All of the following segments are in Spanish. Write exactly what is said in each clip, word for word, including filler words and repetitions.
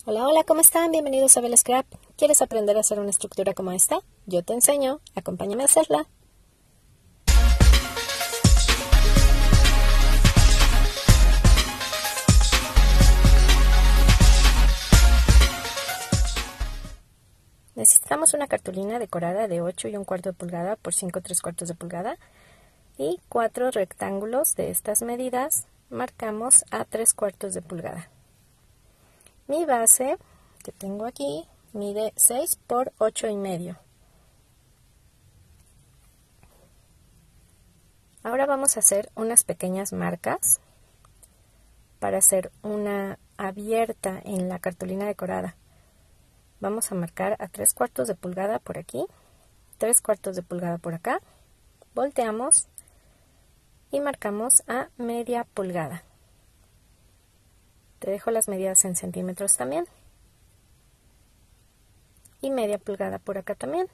Hola, hola, ¿cómo están? Bienvenidos a Bella Scrap. ¿Quieres aprender a hacer una estructura como esta? Yo te enseño. Acompáñame a hacerla. Necesitamos una cartulina decorada de ocho y un cuarto de pulgada por cinco y tres cuartos de pulgada y cuatro rectángulos de estas medidas. Marcamos a tres cuartos de pulgada. Mi base que tengo aquí mide seis por ocho y medio. Ahora vamos a hacer unas pequeñas marcas para hacer una abierta en la cartulina decorada. Vamos a marcar a tres cuartos de pulgada por aquí, tres cuartos de pulgada por acá, volteamos y marcamos a media pulgada. Te dejo las medidas en centímetros también. Y media pulgada por acá también.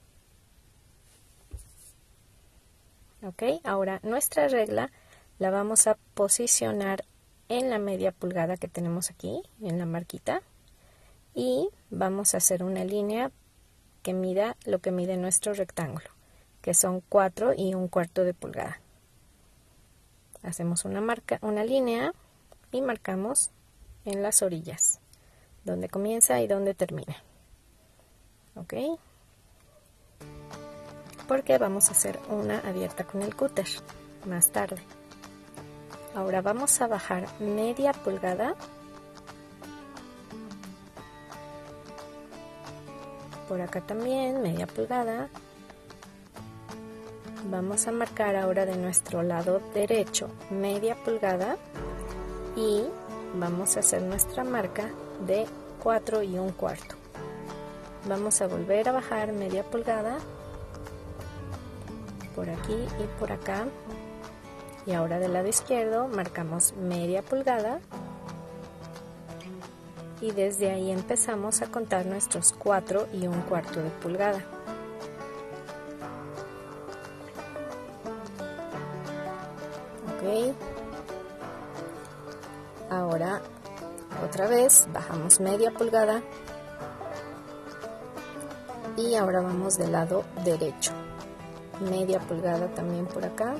Ok, ahora nuestra regla la vamos a posicionar en la media pulgada que tenemos aquí, en la marquita. Y vamos a hacer una línea que mida lo que mide nuestro rectángulo, que son cuatro y un cuarto de pulgada. Hacemos una marca, una línea y marcamos en las orillas, donde comienza y donde termina. Ok, porque vamos a hacer una abierta con el cúter más tarde. Ahora vamos a bajar media pulgada por acá también, media pulgada. Vamos a marcar ahora de nuestro lado derecho media pulgada y vamos a hacer nuestra marca de cuatro y un cuarto. Vamos a volver a bajar media pulgada por aquí y por acá. Y ahora del lado izquierdo marcamos media pulgada. Y desde ahí empezamos a contar nuestros cuatro y un cuarto de pulgada. Ok. Ahora otra vez bajamos media pulgada. Y ahora vamos del lado derecho, media pulgada también por acá,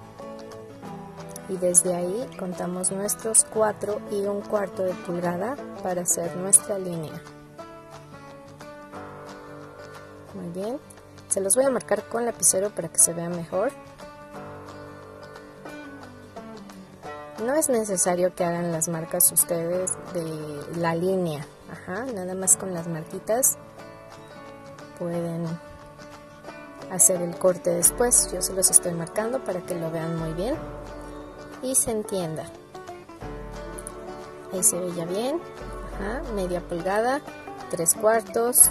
y desde ahí contamos nuestros cuatro y un cuarto de pulgada para hacer nuestra línea. Muy bien, se los voy a marcar con lapicero para que se vea mejor. No es necesario que hagan las marcas ustedes de la línea, ajá, nada más con las marquitas pueden hacer el corte después. Yo se los estoy marcando para que lo vean muy bien y se entienda. Ahí se ve ya bien. Ajá, media pulgada, tres cuartos,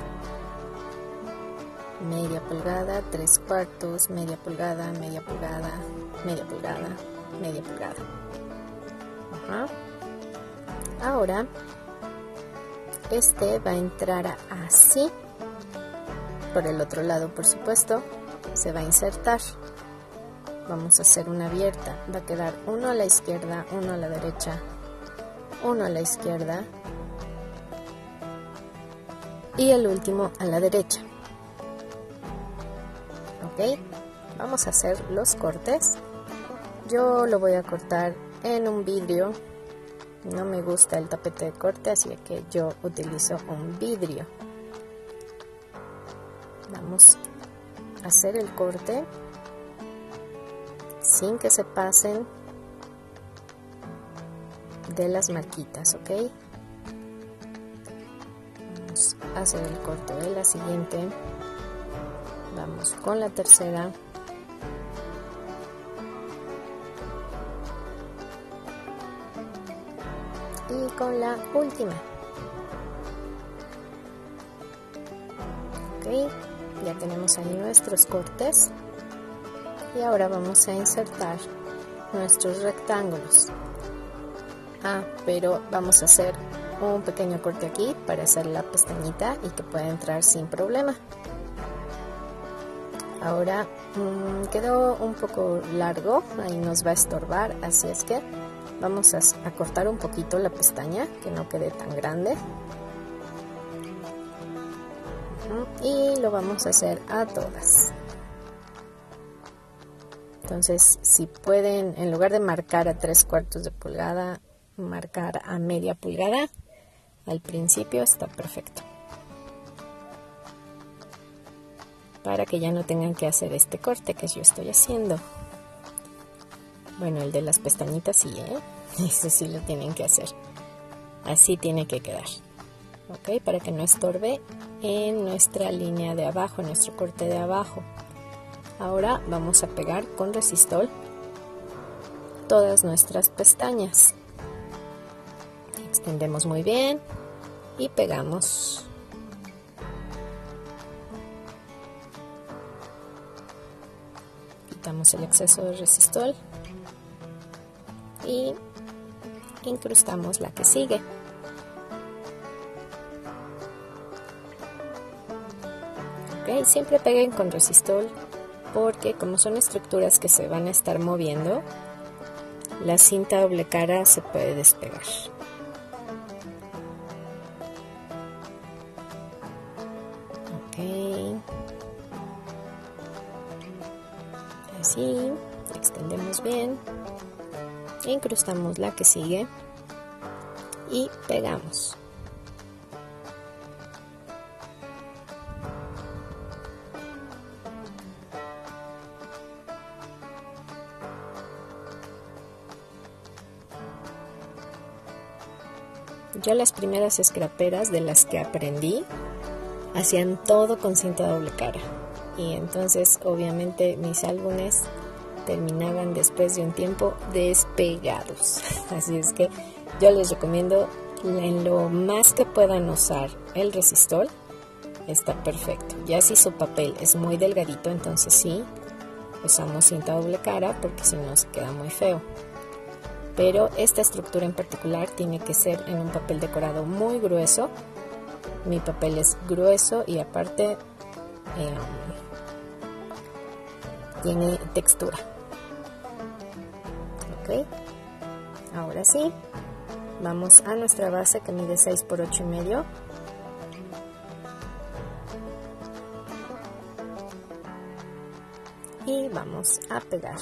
media pulgada, tres cuartos, media pulgada, media pulgada, media pulgada, media pulgada. Ajá. Ahora este va a entrar así. Por el otro lado, por supuesto, se va a insertar. Vamos a hacer una abierta. Va a quedar uno a la izquierda, uno a la derecha, uno a la izquierda y el último a la derecha. Ok, vamos a hacer los cortes. Yo lo voy a cortar en un vidrio. No me gusta el tapete de corte, así que yo utilizo un vidrio. Vamos a hacer el corte sin que se pasen de las marquitas, ¿ok? Vamos a hacer el corte de la siguiente. Vamos con la tercera. Y con la última. Ok. Ya tenemos ahí nuestros cortes y ahora vamos a insertar nuestros rectángulos. Ah, pero vamos a hacer un pequeño corte aquí para hacer la pestañita y que pueda entrar sin problema. Ahora mmm, quedó un poco largo, ahí nos va a estorbar, así es que vamos a, a cortar un poquito la pestaña, que no quede tan grande. Y lo vamos a hacer a todas. Entonces, si pueden, en lugar de marcar a tres cuartos de pulgada, marcar a media pulgada al principio, está perfecto. Para que ya no tengan que hacer este corte que yo estoy haciendo. Bueno, el de las pestañitas sí, ¿eh? Ese sí lo tienen que hacer. Así tiene que quedar. ¿Ok? Para que no estorbe en nuestra línea de abajo, en nuestro corte de abajo. Ahora vamos a pegar con resistol todas nuestras pestañas. Extendemos muy bien y pegamos. Quitamos el exceso de resistol y incrustamos la que sigue. Ok, siempre peguen con resistol porque como son estructuras que se van a estar moviendo, la cinta doble cara se puede despegar. Ok, así, extendemos bien, incrustamos la que sigue y pegamos. Yo las primeras scraperas de las que aprendí hacían todo con cinta doble cara y entonces obviamente mis álbumes terminaban después de un tiempo despegados. Así es que yo les recomiendo en lo más que puedan usar el resistol, está perfecto. Ya si su papel es muy delgadito, entonces sí usamos cinta doble cara porque si no se queda muy feo. Pero esta estructura en particular tiene que ser en un papel decorado muy grueso. Mi papel es grueso y aparte eh, tiene textura. Ok, ahora sí, vamos a nuestra base que mide seis por ocho y medio. Y vamos a pegar.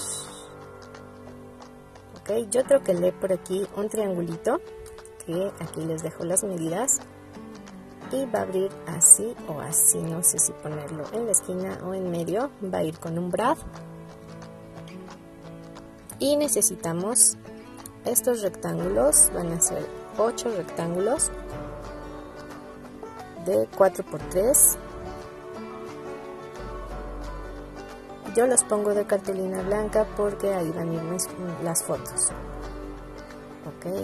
Ok, yo troquelé por aquí un triangulito, que aquí les dejo las medidas, y va a abrir así o así, no sé si ponerlo en la esquina o en medio, va a ir con un brad. Y necesitamos estos rectángulos, van a ser ocho rectángulos de cuatro por tres. Yo los pongo de cartulina blanca porque ahí van a ir mis, las fotos. Ok.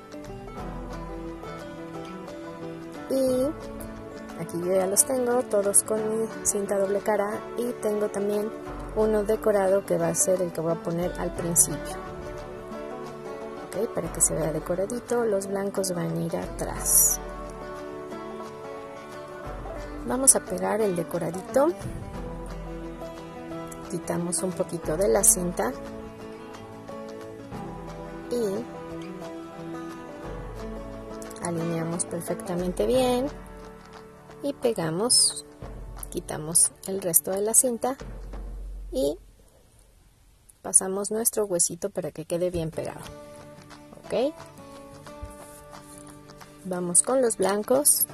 Y aquí yo ya los tengo todos con mi cinta doble cara y tengo también uno decorado que va a ser el que voy a poner al principio. Ok, para que se vea decoradito, los blancos van a ir atrás. Vamos a pegar el decoradito. Quitamos un poquito de la cinta y alineamos perfectamente bien y pegamos, quitamos el resto de la cinta y pasamos nuestro huesito para que quede bien pegado. Ok, vamos con los blancos,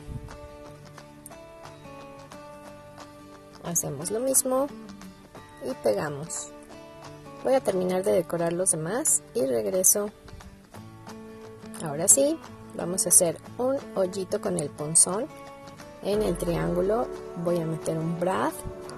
hacemos lo mismo y pegamos. Voy a terminar de decorar los demás y regreso. Ahora sí, vamos a hacer un hoyito con el punzón. En el triángulo voy a meter un brad.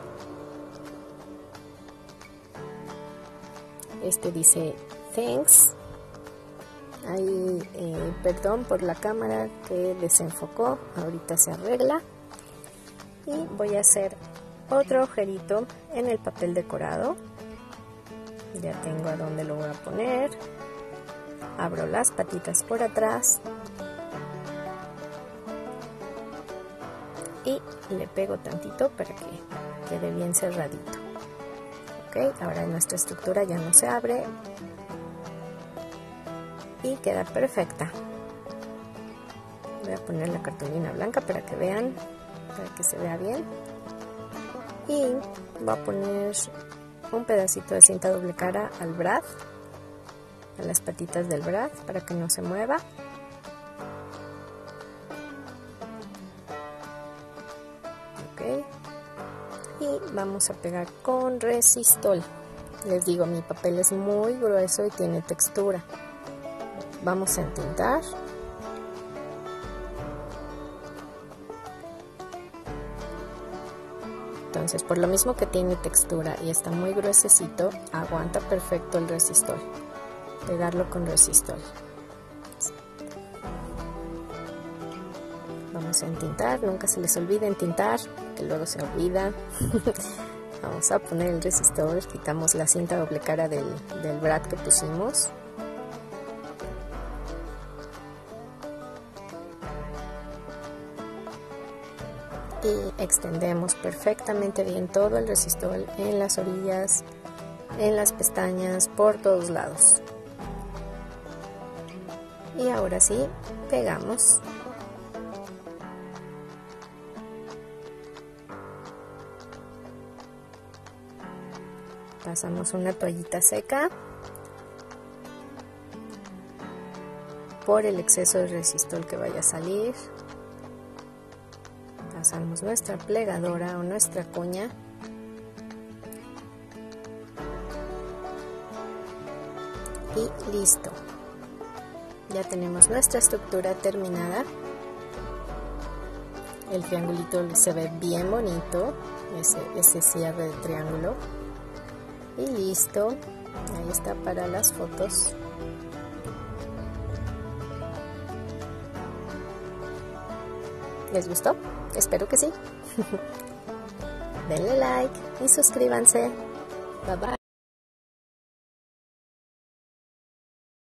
Este dice thanks. Ahí, eh, perdón por la cámara que desenfocó, ahorita se arregla. Y voy a hacer otro agujerito en el papel decorado. Ya tengo a dónde lo voy a poner. Abro las patitas por atrás y le pego tantito para que quede bien cerradito. Ok, ahora nuestra estructura ya no se abre y queda perfecta. Voy a poner la cartulina blanca para que vean para que se vea bien. Y voy a poner un pedacito de cinta doble cara al brad, a las patitas del brad, para que no se mueva. Ok. Y vamos a pegar con resistol. Les digo, mi papel es muy grueso y tiene textura. Vamos a entintar. Entonces, por lo mismo que tiene textura y está muy gruesecito, aguanta perfecto el resistol. Pegarlo con resistol. Vamos a entintar, nunca se les olvide entintar, que luego se olvida. Vamos a poner el resistol, quitamos la cinta doble cara del, del brad que pusimos. Y extendemos perfectamente bien todo el resistol en las orillas, en las pestañas, por todos lados. Y ahora sí, pegamos. Pasamos una toallita seca por el exceso de resistol que vaya a salir. Pasamos nuestra plegadora o nuestra cuña. Y listo. Ya tenemos nuestra estructura terminada. El triangulito se ve bien bonito, ese, ese cierre de triángulo. Y listo. Ahí está para las fotos. ¿Les gustó? Espero que sí. Denle like y suscríbanse. Bye bye.